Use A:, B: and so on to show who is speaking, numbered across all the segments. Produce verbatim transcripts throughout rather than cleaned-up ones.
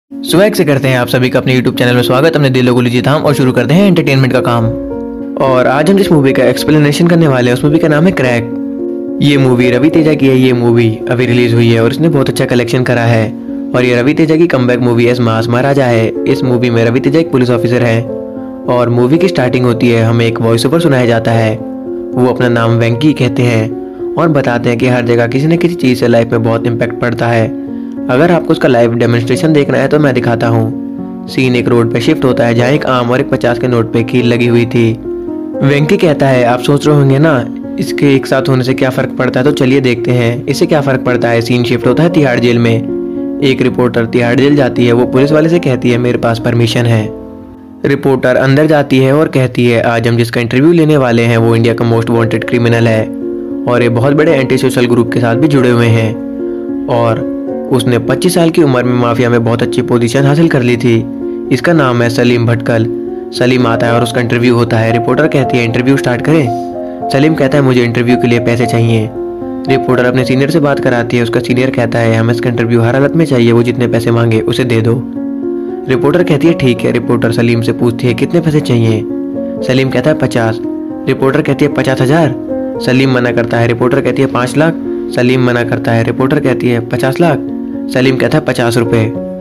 A: Swag से करते हैं आप सभी का अपने यूट्यूब चैनल में स्वागत। हमने दिल गोली जीत हम और शुरू करते हैं एंटरटेनमेंट का काम। और आज हम जिस मूवी का एक्सप्लेनेशन करने वाले हैं उस मूवी का नाम है क्रैक। ये मूवी रवि तेजा की है। ये मूवी अभी रिलीज हुई है और इसने बहुत अच्छा कलेक्शन करा है और ये रवि तेजा की comeback movie as mass Maharaja है। इस मूवी में रवि तेजा एक पुलिस ऑफिसर है और मूवी की स्टार्टिंग होती है, हमें एक वॉइस ओवर सुनाया जाता है। वो अपना नाम वेंकी कहते हैं और बताते हैं कि हर जगह किसी न किसी चीज़ से लाइफ में बहुत इम्पैक्ट पड़ता है। अगर आपको उसका लाइव डेमोन्स्ट्रेशन देखना है तो मैं दिखाता हूँ। सीन एक रोड पे शिफ्ट होता है जहाँ एक आम और एक पचास के नोट पे कील लगी हुई थी। वेंकी कहता है, आप सोच रहे होंगे ना इसके एक साथ होने से क्या फर्क पड़ता है, तो चलिए देखते हैं इससे क्या फर्क पड़ता है। सीन शिफ्ट होता है तिहाड़ जेल में। एक रिपोर्टर तिहाड़ जेल जाती है। वो पुलिस वाले से कहती है मेरे पास परमिशन है। रिपोर्टर अंदर जाती है और कहती है आज हम जिसका इंटरव्यू लेने वाले हैं वो इंडिया का मोस्ट वांटेड क्रिमिनल है और ये बहुत बड़े एंटी सोशल ग्रुप के साथ भी जुड़े हुए हैं और उसने पच्चीस साल की उम्र में माफिया में बहुत अच्छी पोजीशन हासिल कर ली थी। इसका नाम है सलीम भटकल। सलीम आता है और उसका इंटरव्यू होता है। रिपोर्टर कहती है इंटरव्यू स्टार्ट करें। सलीम कहता है मुझे इंटरव्यू के लिए पैसे चाहिए। रिपोर्टर अपने सीनियर से बात कराती है। उसका सीनियर कहता है हमें इसका इंटरव्यू हर हालत में चाहिए, वो जितने पैसे मांगे उसे दे दो। रिपोर्टर कहती है ठीक है। रिपोर्टर सलीम से पूछती है कितने पैसे चाहिए। सलीम कहता है पचास। रिपोर्टर कहती है पचास हजार। सलीम मना करता है। रिपोर्टर कहती है पाँच लाख। सलीम मना करता है। रिपोर्टर कहती है पचास लाख। सलीम कहता है पचास रुपए।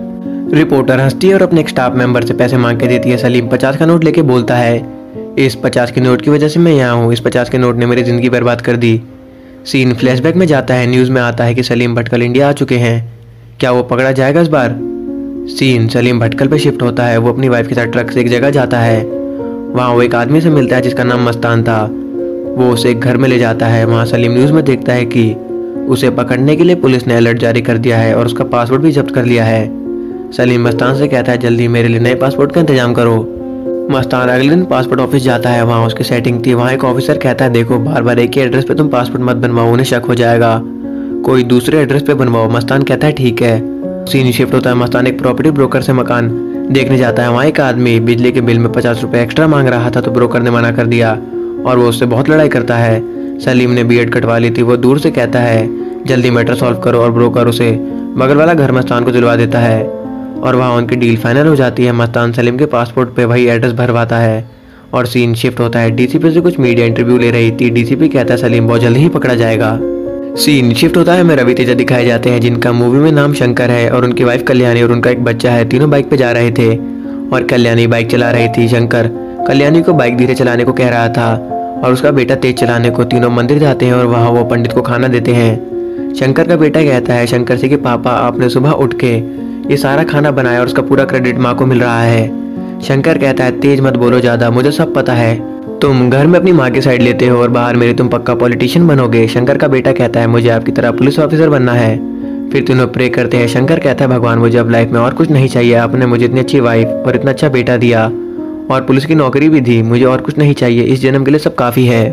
A: रिपोर्टर हंसती है और अपने एक स्टाफ मेंबर से पैसे मांग के देती है। सलीम पचास का नोट लेके बोलता है इस पचास के नोट की वजह से मैं यहाँ हूँ। इस पचास के नोट ने मेरी जिंदगी बर्बाद कर दी। सीन फ्लैशबैक में जाता है। न्यूज़ में आता है कि सलीम भटकल इंडिया आ चुके हैं। क्या वो पकड़ा जाएगा इस बार। सीन सलीम भटकल पे शिफ्ट होता है। वो अपनी वाइफ के साथ ट्रक से एक जगह जाता है। वहाँ वो एक आदमी से मिलता है जिसका नाम मस्तान था। वो उसे एक घर में ले जाता है। वहाँ सलीम न्यूज़ में देखता है कि उसे पकड़ने के लिए पुलिस ने अलर्ट जारी कर दिया है और उसका पासपोर्ट भी जब्त कर लिया है। सलीम मस्तान से कहता है जल्दी मेरे लिए नए पासपोर्ट का इंतजाम करो। मस्तान अगले दिन पासपोर्ट ऑफिस जाता है। वहाँ उसकी सेटिंग थी। वहाँ एक ऑफिसर कहता है देखो बार बार एक ही एड्रेस पे तुम पासपोर्ट मत बनवाओ, उन्हें शक हो जाएगा, कोई दूसरे एड्रेस पे बनवाओ। मस्तान कहता है ठीक है। सीन शिफ्ट होता है। मस्तान एक प्रॉपर्टी ब्रोकर से मकान देखने जाता है। वहाँ एक आदमी बिजली के बिल में पचास रुपए एक्स्ट्रा मांग रहा था तो ब्रोकर ने मना कर दिया और वो उससे बहुत लड़ाई करता है। सलीम ने बीएड कटवा ली थी। वो दूर से कहता है जल्दी मैटर सॉल्व करो और ब्रोकर उसे बगल वाला घर मस्तान को दिलवा देता है और वहाँ उनकी डील फाइनल हो जाती है। मस्तान सलीम के पासपोर्ट पे वही एड्रेस भरवाता है और सीन शिफ्ट होता है। डीसीपी से कुछ मीडिया इंटरव्यू ले रही थी। डीसीपी कहता है सलीम बहुत जल्दी ही पकड़ा जाएगा। सीन शिफ्ट होता है। में रवि तेजा दिखाए जाते हैं जिनका मूवी में नाम शंकर है और उनकी वाइफ कल्याणी और उनका एक बच्चा है। तीनों बाइक पे जा रहे थे और कल्याणी बाइक चला रही थी। शंकर कल्याणी को बाइक धीरे चलाने को कह रहा था और उसका बेटा तेज चलाने को। तीनों मंदिर जाते हैं और वहाँ वो पंडित को खाना देते हैं। शंकर का बेटा कहता है शंकर से कि पापा आपने सुबह उठ के ये सारा खाना बनाया और उसका पूरा क्रेडिट माँ को मिल रहा है। शंकर कहता है तेज मत बोलो ज्यादा, मुझे सब पता है, तुम घर में अपनी माँ की साइड लेते हो और बाहर मेरे तुम पक्का पॉलिटिशियन बनोगे। शंकर का बेटा कहता है मुझे आपकी तरह पुलिस ऑफिसर बनना है। फिर तीनों प्रे करते हैं। शंकर कहता है भगवान मुझे अब लाइफ में और कुछ नहीं चाहिए, आपने मुझे इतनी अच्छी वाइफ और इतना अच्छा बेटा दिया और पुलिस की नौकरी भी दी, मुझे और कुछ नहीं चाहिए, इस जन्म के लिए सब काफी है।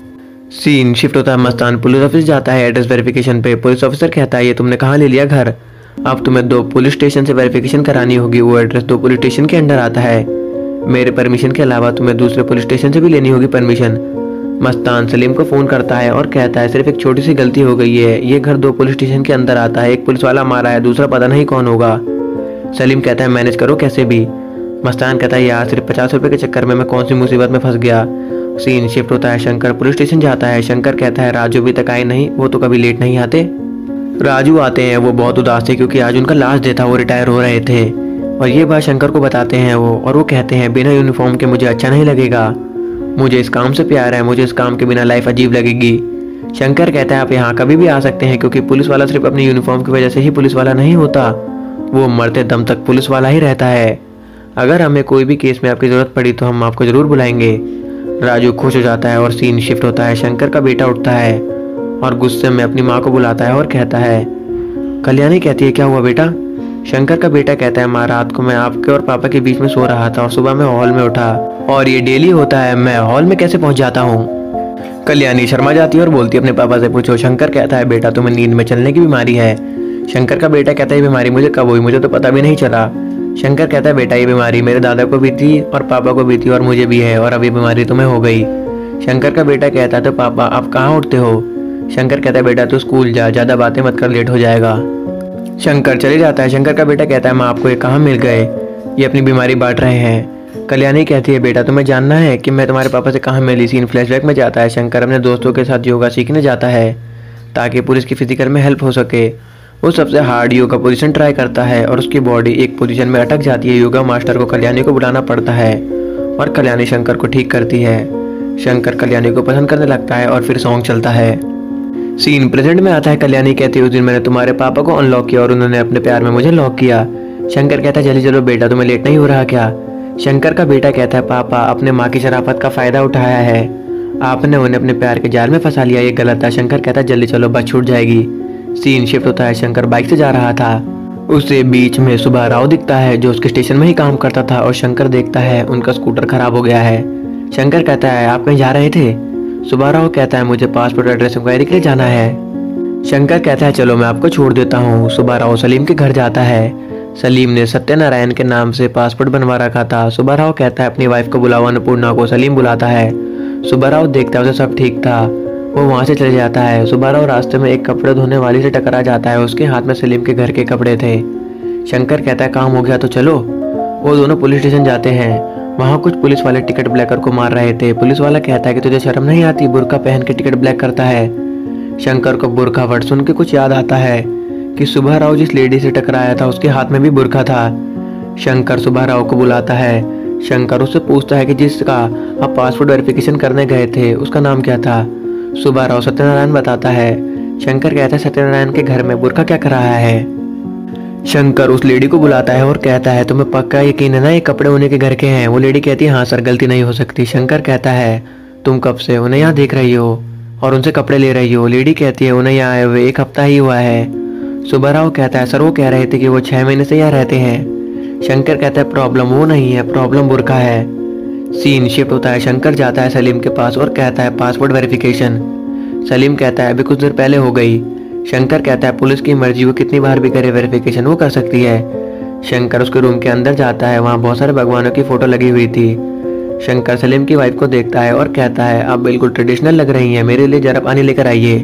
A: सीन शिफ्ट होता है। मस्तान पुलिस ऑफिस जाता है एड्रेस वेरिफिकेशन पे। पुलिस ऑफिसर कहता है ये तुमने कहाँ ले लिया घर, अब तुम्हें दो पुलिस स्टेशन से वेरिफिकेशन करानी होगी। वो एड्रेस दो पुलिस स्टेशन के अंडर आता है। मेरे परमिशन के अलावा तुम्हें दूसरे पुलिस स्टेशन से भी लेनी होगी परमिशन। मस्तान सलीम को फोन करता है और कहता है सिर्फ एक छोटी सी गलती हो गई है, ये घर दो पुलिस स्टेशन के अंदर आता है, एक पुलिस वाला मारा है, दूसरा पता नहीं कौन होगा। सलीम कहता है मैनेज करो कैसे भी। मस्तान कहता है यार सिर्फ पचास रुपए के चक्कर में मैं कौन सी मुसीबत में फंस गया। सीन शिफ्ट होता है। शंकर पुलिस स्टेशन जाता है। शंकर कहता है राजू अभी तक आए नहीं, वो तो कभी लेट नहीं आते। राजू आते हैं। वो बहुत उदास थे क्योंकि आज उनका लास्ट डे था, वो रिटायर हो रहे थे और ये बात शंकर को बताते हैं वो और वो कहते हैं बिना यूनिफॉर्म के मुझे अच्छा नहीं लगेगा, मुझे इस काम से प्यार है, मुझे इस काम के बिना लाइफ अजीब लगेगी। शंकर कहता है आप यहाँ कभी भी आ सकते हैं क्योंकि पुलिस वाला सिर्फ अपनी यूनिफॉर्म की वजह से ही पुलिस वाला नहीं होता, वो मरते दम तक पुलिस वाला ही रहता है। अगर हमें कोई भी केस में आपकी जरूरत पड़ी तो हम आपको जरूर बुलाएंगे। राजू खुश हो जाता है और सीन शिफ्ट होता है। शंकर का बेटा उठता है और गुस्से में अपनी माँ को बुलाता है और कहता है कल्याणी कहती है क्या हुआ बेटा। शंकर का बेटा कहता है माँ रात को मैं आपके और पापा के बीच में सो रहा था और सुबह मैं हॉल में उठा और ये डेली होता है, मैं हॉल में कैसे पहुंच जाता हूँ। कल्याणी शर्मा जाती है और बोलती है अपने पापा से पूछो। शंकर कहता है बेटा तुम्हें नींद में चलने की बीमारी है। शंकर का बेटा कहता है ये बीमारी मुझे कब हुई, मुझे तो पता भी नहीं चला। शंकर कहता है बेटा ये बीमारी मेरे दादा को भी थी और पापा को भी थी और मुझे भी है और अब ये बीमारी तुम्हें हो गई। शंकर का बेटा कहता है तो पापा आप कहाँ उठते हो। शंकर कहता है बेटा तू स्कूल जा, ज्यादा बातें मत कर, लेट हो जाएगा। शंकर चले जाता है। शंकर का बेटा कहता है माँ आपको ये कहाँ मिल गए, ये अपनी बीमारी बांट रहे हैं। कल्याणी कहती है बेटा तुम्हें जानना है कि मैं तुम्हारे पापा से कहाँ मिली। सीन फ्लैशबैक में जाता है। शंकर अपने दोस्तों के साथ योगा सीखने जाता है ताकि पुलिस की फिजिकल में हेल्प हो सके। वो सबसे हार्ड योगा पोजीशन ट्राई करता है और उसकी बॉडी एक पोजीशन में अटक जाती है। योगा मास्टर को कल्याणी को बुलाना पड़ता है और कल्याणी शंकर को ठीक करती है। शंकर कल्याणी को पसंद करने लगता है और फिर सॉन्ग चलता है। सीन प्रेजेंट में आता है। कल्याणी कहती है उस दिन मैंने तुम्हारे पापा को अनलॉक किया और उन्होंने अपने प्यार में मुझे लॉक किया। शंकर कहता है जल्दी चलो बेटा, तुम्हें लेट नहीं हो रहा क्या। शंकर का बेटा कहता है पापा अपने माँ की शराफत का फायदा उठाया है, आपने उन्हें अपने प्यार के जाल में फंसा लिया, ये गलत था। शंकर कहता है जल्दी चलो बस छूट जाएगी। सीन शिफ्ट होता है। शंकर बाइक से जा रहा था, उसे बीच में सुबह राव दिखता है जो उसके स्टेशन में ही काम करता था और शंकर देखता है उनका स्कूटर खराब हो गया है। शंकर कहता है आप कहीं जा रहे थे। सुबह राव कहता है मुझे पासपोर्ट एड्रेस इंक्वायरी के लिए जाना है। शंकर कहता है चलो मैं आपको छोड़ देता हूँ। सुबह राव सलीम के घर जाता है। सलीम ने सत्यनारायण के नाम से पासपोर्ट बनवा रखा था। सुबह राव कहता है अपनी वाइफ को बुलाओ। अन्नपूर्णा को सलीम बुलाता है। सुबह राव देखता है उसे सब ठीक था, वो वहाँ से चले जाता है। सुबह राव रास्ते में एक कपड़े धोने वाली से टकरा जाता है, उसके हाथ में सलीम के घर के कपड़े थे। शंकर कहता है काम हो गया तो चलो। वो दोनों पुलिस स्टेशन जाते हैं। वहाँ कुछ पुलिस वाले टिकट ब्लैकर को मार रहे थे। पुलिस वाला कहता है कि तुझे शर्म नहीं आती, बुर्का पहन के टिकट ब्लैक करता है। शंकर को बुर्का वर्ड सुन के कुछ याद आता है कि सुबह राव जिस लेडी से टकराया था उसके हाथ में भी बुर्का था। शंकर सुबह राव को बुलाता है। शंकर उससे पूछता है कि जिसका आप पासपोर्ट वेरिफिकेशन करने गए थे उसका नाम क्या था। सुबह राव सत्यनारायण बताता है। शंकर कहता है सत्यनारायण के घर में बुर्का क्या कर रहा है। शंकर उस लेडी को बुलाता है और कहता है तुम्हें पक्का यकीन है ना ये कपड़े उन्हीं के घर के हैं। वो लेडी कहती है हाँ सर गलती नहीं हो सकती। शंकर कहता है तुम कब से उन्हें यहाँ देख रही हो और उनसे कपड़े ले रही हो। लेडी कहती है उन्हें यहाँ आए हुए एक हफ्ता ही हुआ है। सुबह राव कहता है सर वो कह रहे थे कि वो छह महीने से यहाँ रहते हैं। शंकर कहता है प्रॉब्लम वो नहीं है, प्रॉब्लम बुर्का है। सीन शिफ्ट होता है। शंकर जाता है सलीम के पास और कहता है पासपोर्ट वेरिफिकेशन। सलीम कहता है अभी कुछ देर पहले हो गई। शंकर कहता है पुलिस की मर्जी, वो कितनी बार भी करे वेरिफिकेशन वो कर सकती है। शंकर उसके रूम के अंदर जाता है, वहाँ बहुत सारे भगवानों की फोटो लगी हुई थी। शंकर सलीम की वाइफ को देखता है और कहता है आप बिल्कुल ट्रेडिशनल लग रही हैं, मेरे लिए जरा पानी लेकर आइए।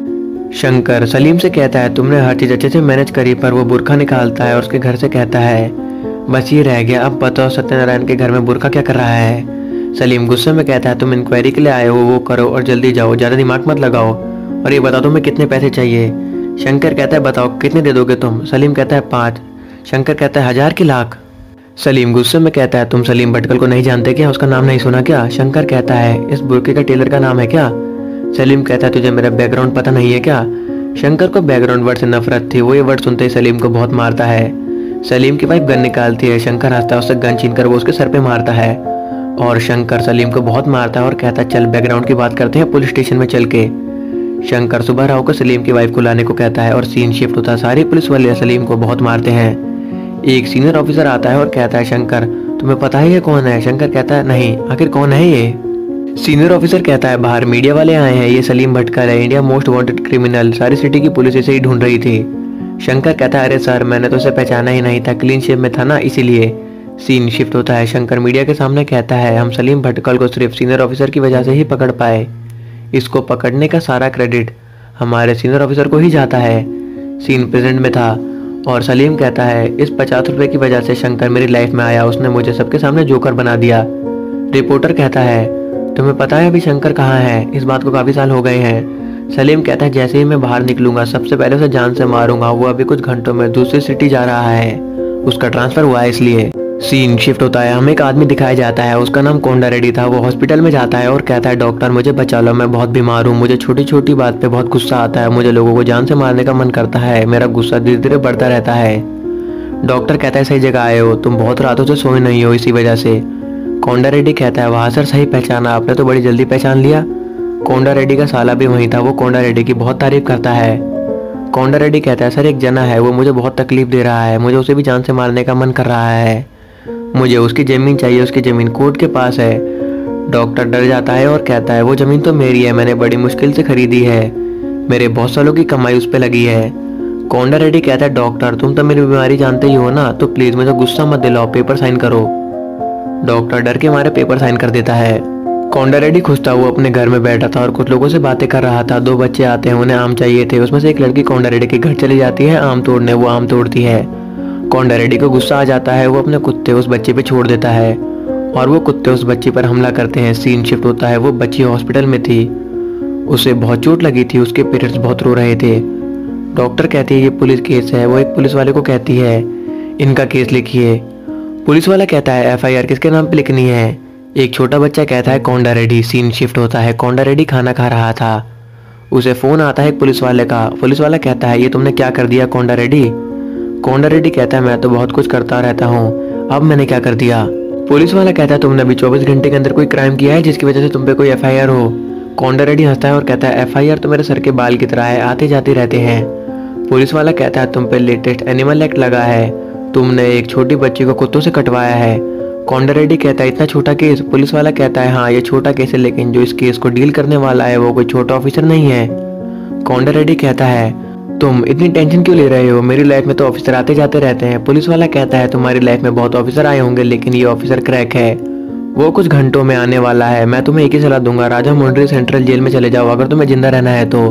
A: शंकर सलीम से कहता है तुमने हर चीज अच्छे से मैनेज करी, पर वो बुर्का निकालता है और उसके घर से कहता है बस ये रह गया, अब बताओ सत्यनारायण के घर में बुर्का क्या कर रहा है। सलीम गुस्से में कहता है तुम इंक्वायरी के लिए आए हो, वो करो और जल्दी जाओ, ज्यादा दिमाग मत लगाओ और ये बताओ तुम्हें कितने पैसे चाहिए। शंकर कहता है बताओ कितने दे दोगे तुम। सलीम कहता है पाँच। शंकर कहता है हजार की लाख। सलीम गुस्से में कहता है तुम सलीम भटकल को नहीं जानते क्या, उसका नाम नहीं सुना क्या। शंकर कहता है इस बुर्के का टेलर का नाम है क्या। सलीम कहता है तुझे मेरा बैकग्राउंड पता नहीं है क्या। शंकर को बैकग्राउंड वर्ड से नफरत थी, वो ये वर्ड सुनते ही सलीम को बहुत मारता है। सलीम की वाइफ गन निकालती है। शंकर हंसता है, उससे गन छीनकर वो उसके सर पे मारता है और शंकर सलीम को बहुत मारता है और कहता है चल बैकग्राउंड की बात करते हैं पुलिस स्टेशन में चल के। शंकर सुबह राव को सलीम की वाइफ को लाने को कहता है और सीन शिफ्ट होता है। सारे पुलिस वाले सलीम को बहुत मारते हैं। एक सीनियर ऑफिसर आता है और कहता है शंकर तुम्हें पता है ये कौन है। शंकर कहता है नहीं, आखिर कौन है ये। सीनियर ऑफिसर कहता है बाहर मीडिया वाले आए हैं, ये सलीम भटकल है, इंडिया मोस्ट वांटेड क्रिमिनल, सारी सिटी की पुलिस इसे ही ढूंढ रही थी। शंकर कहता है अरे सर मैंने तो उसे पहचाना ही नहीं था, क्लीन शेप में था ना इसीलिए। सीन शिफ्ट होता है। शंकर मीडिया के सामने कहता है हम सलीम भटकल को सिर्फ सीनियर ऑफिसर की वजह से ही पकड़ पाए, इसको पकड़ने का सारा क्रेडिट हमारे सीनियर ऑफिसर को ही जाता है। सीन प्रेजेंट में था और सलीम कहता है इस पचास रुपए की वजह से शंकर मेरी लाइफ में आया, उसने मुझे सबके सामने जोकर बना दिया। रिपोर्टर कहता है तुम्हें पता है अभी शंकर कहाँ है, इस बात को काफी साल हो गए हैं। सलीम कहता है जैसे ही मैं बाहर निकलूंगा सबसे पहले उसे जान से मारूंगा, वो अभी कुछ घंटों में दूसरी सिटी जा रहा है, उसका ट्रांसफर हुआ है इसलिए। सीन शिफ्ट होता है। हमें एक आदमी दिखाया जाता है, उसका नाम कोंडा रेड्डी था। वो हॉस्पिटल में जाता है और कहता है डॉक्टर मुझे बचा लो, मैं बहुत बीमार हूँ, मुझे छोटी छोटी बात पे बहुत गुस्सा आता है, मुझे लोगों को जान से मारने का मन करता है, मेरा गुस्सा धीरे धीरे बढ़ता रहता है। डॉक्टर कहता है सही जगह आए हो, तुम बहुत रातों से सोए नहीं हो इसी वजह से। कोंडा रेड्डी कहता है वाह सर सही पहचाना आपने, तो बड़ी जल्दी पहचान लिया। कोंडा रेड्डी का साला भी वहीं था, वो कोंडा रेड्डी की बहुत तारीफ करता है। कोंडा रेड्डी कहता है सर एक जना है, वो मुझे बहुत तकलीफ दे रहा है, मुझे उसे भी जान से मारने का मन कर रहा है, मुझे उसकी ज़मीन चाहिए, उसकी ज़मीन कोर्ट के पास है। डॉक्टर डर जाता है और कहता है वो ज़मीन तो मेरी है, मैंने बड़ी मुश्किल से खरीदी है, मेरे बहुत सालों की कमाई उस पर लगी है। कोंडा रेड्डी कहता है डॉक्टर तुम तो मेरी बीमारी जानते ही हो ना, तो प्लीज़ मुझे गुस्सा मत दिलाओ, पेपर साइन करो। डॉक्टर डर के मारे पेपर साइन कर देता है। कोंडा रेड्डी खुश था, वो अपने घर में बैठा था और कुछ लोगों से बातें कर रहा था। दो बच्चे आते हैं, उन्हें आम चाहिए थे। उसमें से एक लड़की कोंडा रेड्डी के घर चली जाती है आम तोड़ने। वो आम तोड़ती है। कोंडा रेड्डी को गुस्सा आ जाता है। वो अपने कुत्ते उस बच्चे पे छोड़ देता है और वो कुत्ते उस बच्ची पर हमला करते हैं। सीन शिफ्ट होता है। वो बच्ची हॉस्पिटल में थी, उसे बहुत चोट लगी थी, उसके पेरेंट्स बहुत रो रहे थे। डॉक्टर कहती है ये पुलिस केस है। वो एक पुलिस वाले को कहती है इनका केस लिखिए। पुलिस वाला कहता है एफ आई आर किसके नाम पे लिखनी है। एक छोटा बच्चा कहता है कोंडा रेड्डी। सीन शिफ्ट होता है। कोंडा रेड्डी खाना खा रहा था, उसे फोन आता है पुलिस वाले का। पुलिस वाला कहता है ये तुमने क्या कर दिया कोंडा रेड्डी। कोंडा रेड्डी कहता है मैं तो बहुत कुछ करता रहता हूँ, अब मैंने क्या कर दिया। पुलिस वाला कहता है तुमने अभी चौबीस घंटे के अंदर कोई क्राइम किया है जिसकी वजह से तुम पे कोई एफ आई आर हो। कोंडा रेड्डी हंसता है और कहता है एफ आई आर तो मेरे सर के बाल की तरह है, आते जाते रहते हैं। पुलिस वाला कहता है तुम पे लेटेस्ट एनिमल एक्ट लगा है, तुमने एक छोटी बच्ची को कुत्तों से कटवाया है। कोंडा रेड्डी कहता है इतना छोटा केस। पुलिस वाला कहता है हाँ ये छोटा केस है, लेकिन जो इस केस को डील करने वाला है वो कोई छोटा ऑफिसर नहीं है। कोंडा रेड्डी कहता है तुम इतनी टेंशन क्यों ले रहे हो, मेरी लाइफ में तो ऑफिसर आते जाते रहते हैं। पुलिस वाला कहता है तुम्हारी लाइफ में बहुत ऑफिसर आए होंगे, लेकिन ये ऑफिसर क्रैक है, वो कुछ घंटों में आने वाला है। मैं तुम्हें एक ही सलाह दूंगा, राजा मुंड्री सेंट्रल जेल में चले जाओ अगर तुम्हें जिंदा रहना है तो।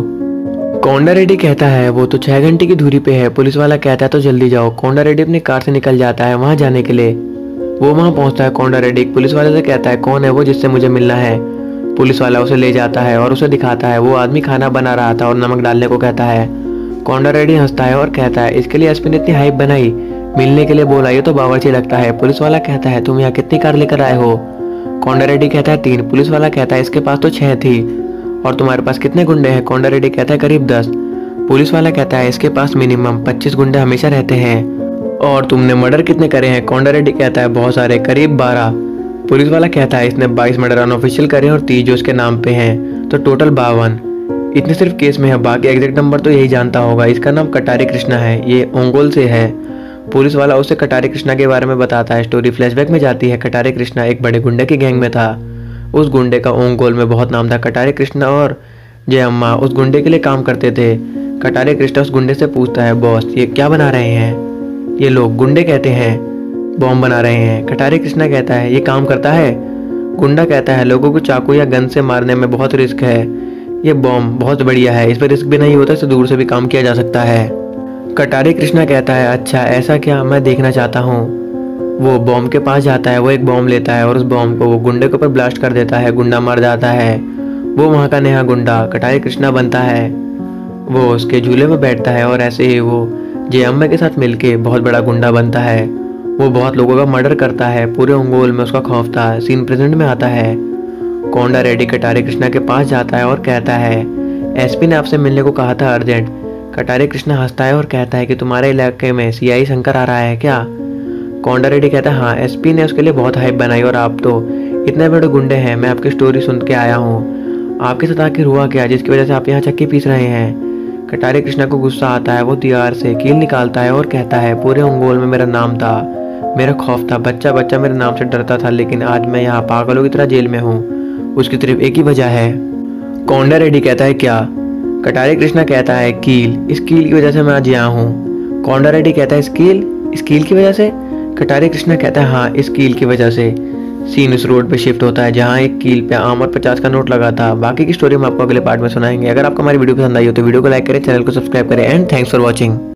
A: कोंडा रेड्डी कहता है वो तो छह घंटे की दूरी पे है। पुलिस वाला कहता है तो जल्दी जाओ। कोंडा रेड्डी अपनी कार से निकल जाता है वहां जाने के लिए। वो वहां पहुंचता है। कोंडा रेड्डी पुलिस वाले से कहता है कौन है वो जिससे मुझे मिलना है। पुलिस वाला उसे ले जाता है और उसे दिखाता है वो आदमी खाना बना रहा था और नमक डालने को कहता है। कोंडा रेड्डी हंसता है और कहता है इसके लिए एस पी ने इतनी हाइप बनाई, मिलने के लिए बोला, ये तो बावर्ची लगता है। पुलिस वाला कहता है तुम यहाँ कितनी कार लेकर आए हो। कोंडा रेड्डी कहता है तीन। पुलिस वाला कहता है इसके पास तो छह थी। और तुम्हारे पास कितने गुंडे हैं। कोंडा रेड्डी कहता है करीब दस। पुलिस वाला कहता है इसके पास मिनिमम पच्चीस गुंडे हमेशा रहते हैं। और तुमने मर्डर कितने करे हैं। कोंडा रेड्डी कहता है बहुत सारे, करीब बारह। पुलिस वाला कहता है इसने बाईस मर्डर अनऑफिशियल करे और तीस जो इसके नाम पे हैं, तो टोटल बावन। इतने सिर्फ केस में है, बाकी एग्जैक्ट नंबर तो यही जानता होगा। इसका नाम कटारी कृष्णा है, ये ओंगोल से है। पुलिस वाला उसे कटारी कृष्णा के बारे में बताता है। स्टोरी फ्लैशबैक में जाती है। कटारी कृष्णा एक बड़े गुंडे की गैंग में था। उस गुंडे का ओंगोल में बहुत नाम था। कटारी कृष्णा और जय अम्मा उस गुंडे के लिए काम करते थे। कटारी कृष्णा उस गुंडे से पूछता है बॉस ये क्या बना रहे हैं। ये लोग गुंडे कहते हैं बॉम्ब बना रहे हैं। कटारी कृष्णा कहता है ये काम करता है। गुंडा कहता है लोगों को चाकू या गन से मारने में बहुत रिस्क है, ये बॉम्ब बहुत बढ़िया है, इस पर रिस्क भी नहीं होता, इससे दूर से भी काम किया जा सकता है। कटारी कृष्णा कहता है अच्छा ऐसा क्या, मैं देखना चाहता हूँ। वो बॉम्ब के पास जाता है। वो एक बॉम्ब लेता है और उस बॉम्ब को वो गुंडे के ऊपर ब्लास्ट कर देता है। गुंडा मर जाता है। वो वहाँ का नया गुंडा कटारी कृष्णा बनता है। वो उसके झूले में बैठता है और ऐसे ही वो जय अम्मा के साथ मिलके बहुत बड़ा गुंडा बनता है। वो बहुत लोगों का मर्डर करता है। पूरे ओंगोल में उसका खौफ था। सीन प्रेजेंट में आता है। कोंडा रेड्डी कटारी कृष्णा के पास जाता है और कहता है एस पी ने आपसे मिलने को कहा था अर्जेंट। कटारी कृष्णा हंसता है और कहता है कि तुम्हारे इलाके में सी आई शंकर आ रहा है क्या। कोंडा रेड्डी कहता है हाँ, एस पी ने उसके लिए बहुत हाइप बनाई और आप तो इतने बड़े गुंडे हैं, मैं आपकी स्टोरी सुन के आया हूँ, आपके साथ आखिर हुआ क्या जिसकी वजह से आप यहाँ चक्की पीस रहे हैं। कटारी कृष्णा को गुस्सा आता है। वो तियार से कील निकालता है और कहता है पूरे ओंगोल में मेरा नाम था, मेरा खौफ था, बच्चा बच्चा मेरे नाम से डरता था, लेकिन आज मैं यहाँ पागलों की तरह जेल में हूँ। उसकी सिर्फ एक ही वजह है। कोंडा रेड्डी कहता है क्या। कटारी कृष्णा कहता है कील, इस कील की वजह से मैं आज यहाँ हूँ। कोंडा रेड्डी कहता है स्कील, इस कील की वजह से। कटारी कृष्णा कहता है हाँ, इस कील की वजह से। सीन उस रोड पे शिफ्ट होता है जहाँ एक कील पे आम और पचास का नोट लगा था। बाकी की स्टोरी हम आपको अगले पार्ट में सुनाएंगे। अगर आपको हमारी वीडियो पसंद आई हो तो वीडियो को लाइक करें, चैनल को सब्सक्राइब करें एंड थैंक्स फॉर वॉचिंग।